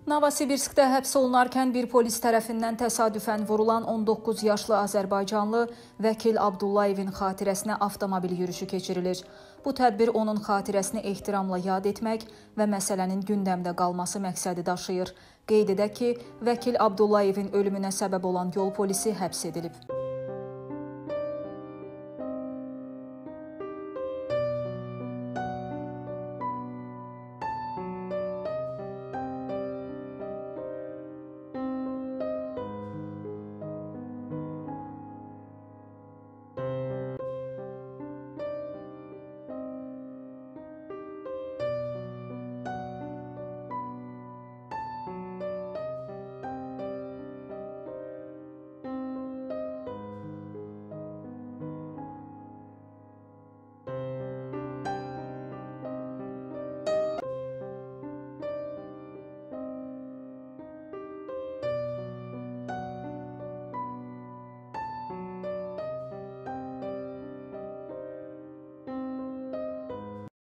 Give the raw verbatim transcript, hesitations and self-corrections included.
Novosibirskdə həbs olunarkən bir polis tərəfindən təsadüfən vurulan on doqquz yaşlı azərbaycanlı Vəkil Abdullayevin xatirəsinə avtomobil yürüyüşü keçirilir. Bu tədbir onun xatirəsini ehtiramla yad etmək və məsələnin gündəmdə qalması məqsədi daşıyır. Qeyd edək ki, Vəkil Abdullayevin ölümünə səbəb olan yol polisi həbs edilib.